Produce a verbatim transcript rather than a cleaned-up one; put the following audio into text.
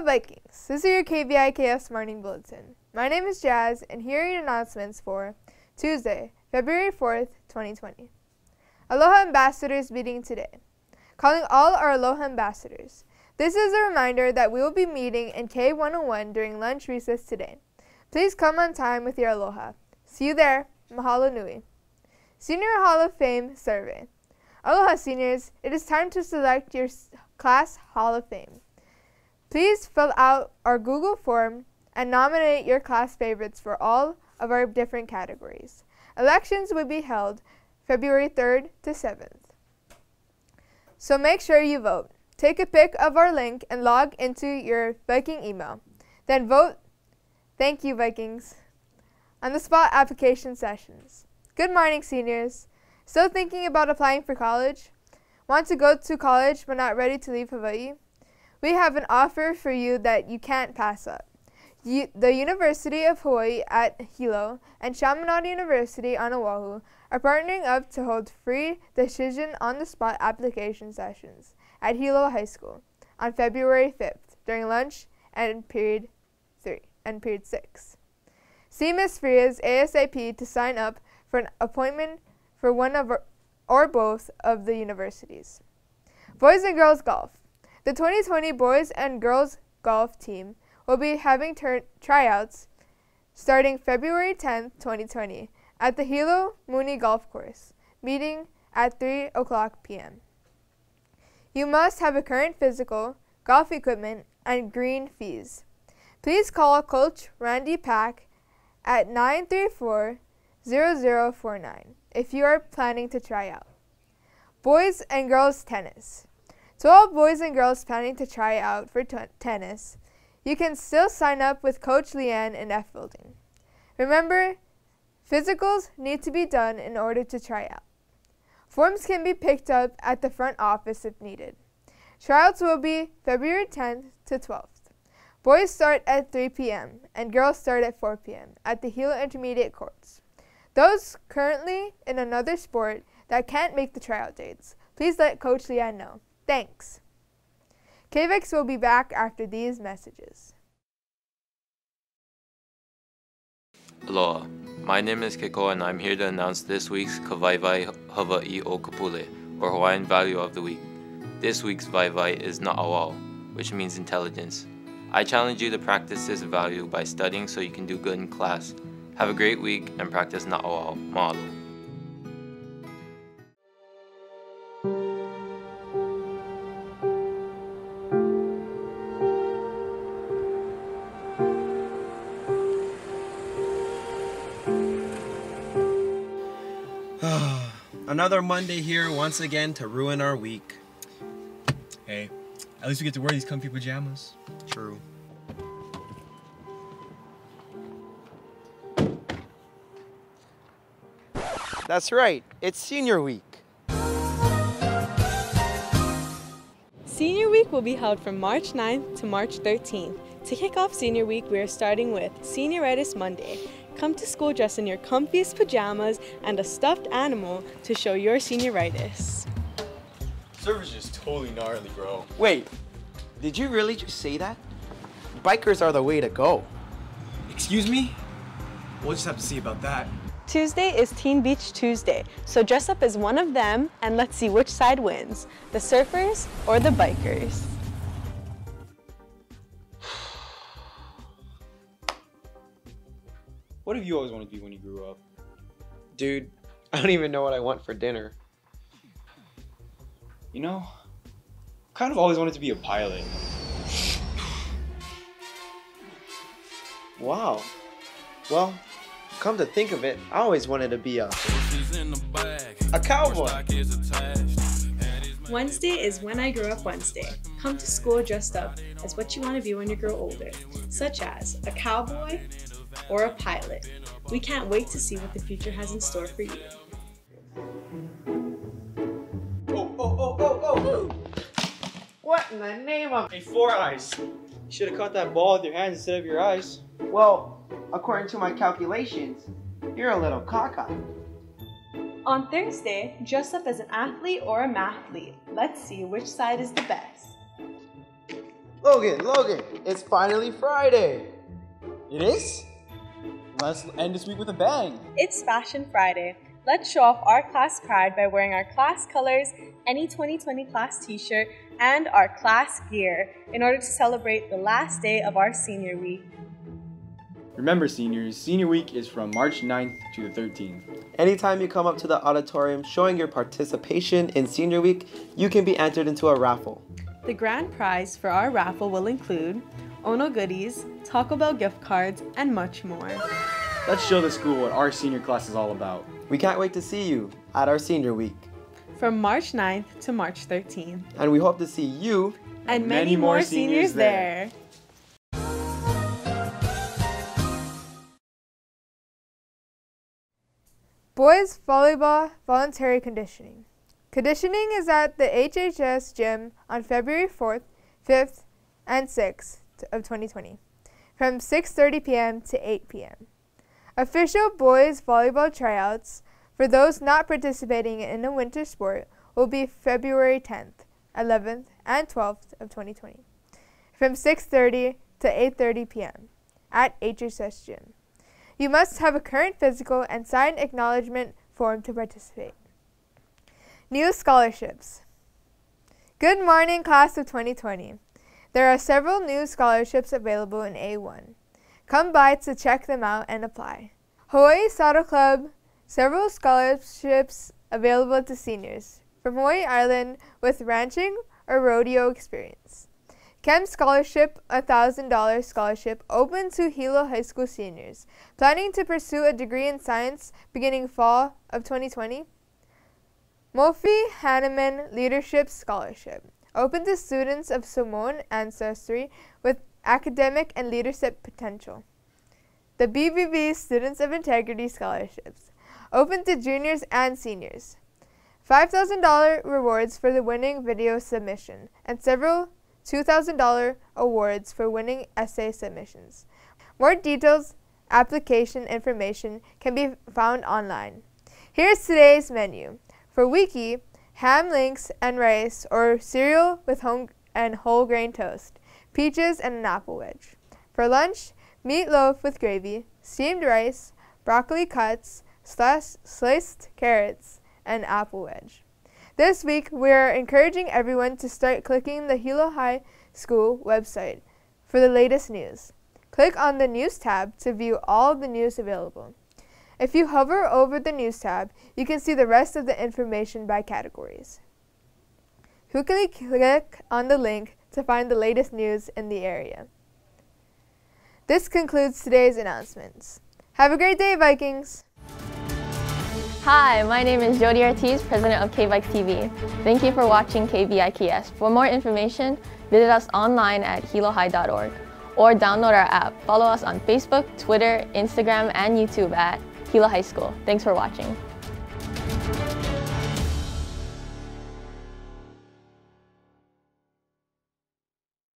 Aloha Vikings, this is your K V I K S Morning Bulletin. My name is Jazz, and here are your announcements for Tuesday, February fourth, twenty twenty. Aloha Ambassadors meeting today. Calling all our Aloha Ambassadors. This is a reminder that we will be meeting in K one oh one during lunch recess today. Please come on time with your aloha. See you there. Mahalo nui. Senior Hall of Fame Survey. Aloha seniors, it is time to select your class Hall of Fame. Please fill out our Google form and nominate your class favorites for all of our different categories. Elections will be held February third to seventh. So make sure you vote. Take a pic of our link and log into your Viking email. Then vote. Thank you, Vikings. On the spot application sessions. Good morning, seniors. Still thinking about applying for college? Want to go to college but not ready to leave Hawaii? We have an offer for you that you can't pass up. U the University of Hawaii at Hilo and Chaminade University on Oahu are partnering up to hold free decision on-the-spot application sessions at Hilo High School on February fifth during lunch and period three and period six. See Miz Frias ASAP to sign up for an appointment for one of our, or both of the universities. Boys and girls golf. The twenty twenty boys and girls golf team will be having tryouts starting February tenth, twenty twenty at the Hilo-Waianuenue Golf Course, meeting at three o'clock p m You must have a current physical, golf equipment, and green fees. Please call Coach Randy Pack at nine three four, zero zero four nine if you are planning to try out. Boys and girls tennis. To all boys and girls planning to try out for tennis, you can still sign up with Coach Leanne in F Building. Remember, physicals need to be done in order to try out. Forms can be picked up at the front office if needed. Tryouts will be February tenth to twelfth. Boys start at three p m and girls start at four p m at the Hilo Intermediate Courts. Those currently in another sport that can't make the tryout dates, please let Coach Leanne know. Thanks. K V I K S will be back after these messages. Aloha. My name is Kiko and I'm here to announce this week's Ka Waiwai Hawaii o Kapule, or Hawaiian Value of the Week. This week's Waiwai is Na'awao, which means intelligence. I challenge you to practice this value by studying so you can do good in class. Have a great week and practice Na'awao. Mahalo. Another Monday here once again to ruin our week. Hey, at least we get to wear these comfy pajamas. True. That's right, it's senior week. Senior week will be held from March ninth to March thirteenth. To kick off senior week, we are starting with Senioritis Monday. Come to school dressed in your comfiest pajamas and a stuffed animal to show your senioritis. Service is totally gnarly, bro. Wait, did you really just say that? Bikers are the way to go. Excuse me? We'll just have to see about that. Tuesday is Teen Beach Tuesday, so dress up as one of them and let's see which side wins, the surfers or the bikers. What have you always wanted to be when you grew up? Dude, I don't even know what I want for dinner. You know, kind of always wanted to be a pilot. Wow. Well, come to think of it, I always wanted to be a, a cowboy. Wednesday is When I Grew Up Wednesday. Come to school dressed up as what you want to be when you grow older, such as a cowboy or a pilot. We can't wait to see what the future has in store for you. Oh, oh, oh, oh, oh! What in the name of... Hey, Four Eyes. You should have caught that ball with your hands instead of your eyes. Well, according to my calculations, you're a little cockeyed. On Thursday, dress up as an athlete or a mathlete. Let's see which side is the best. Logan, Logan, it's finally Friday. It is? Let's end this week with a bang. It's Fashion Friday. Let's show off our class pride by wearing our class colors, any twenty twenty class t-shirt, and our class gear in order to celebrate the last day of our senior week. Remember, seniors, senior week is from March ninth to the thirteenth. Anytime you come up to the auditorium showing your participation in senior week, you can be entered into a raffle. The grand prize for our raffle will include Ono goodies, Taco Bell gift cards, and much more. Let's show the school what our senior class is all about. We can't wait to see you at our senior week. From March ninth to March thirteenth. And we hope to see you And many, many more seniors, seniors there. there. Boys Volleyball Voluntary Conditioning. Conditioning is at the H H S gym on February fourth, fifth, and sixth of twenty twenty from six thirty p m to eight p m Official boys volleyball tryouts for those not participating in a winter sport will be February tenth, eleventh, and twelfth of twenty twenty from six thirty to eight thirty p m at H H S gym. You must have a current physical and signed acknowledgement form to participate. New scholarships. Good morning, class of twenty twenty. There are several new scholarships available in A one. Come by to check them out and apply. Hawaii Saddle Club, several scholarships available to seniors from Hawaii Island with ranching or rodeo experience. Chem Scholarship, a one thousand dollars scholarship open to Hilo High School seniors planning to pursue a degree in science beginning fall of twenty twenty. Mofi Hanneman Leadership Scholarship, open to students of Samoan ancestry with academic and leadership potential. The B B B Students of Integrity Scholarships, open to juniors and seniors. five thousand dollars rewards for the winning video submission and several two thousand dollars awards for winning essay submissions. More details, application information can be found online. Here's today's menu. For Wiki, ham links and rice or cereal with home and whole grain toast, peaches and an apple wedge. For lunch, meatloaf with gravy, steamed rice, broccoli cuts, slash, sliced carrots, and apple wedge. This week, we are encouraging everyone to start clicking the Hilo High School website for the latest news. Click on the News tab to view all the news available. If you hover over the News tab, you can see the rest of the information by categories. Quickly click on the link to find the latest news in the area. This concludes today's announcements. Have a great day, Vikings! Hi, my name is Jody Ortiz, president of K V I K S T V. Thank you for watching K V I K S. For more information, visit us online at hilo high dot org or download our app. Follow us on Facebook, Twitter, Instagram, and YouTube at Hilo High School. Thanks for watching.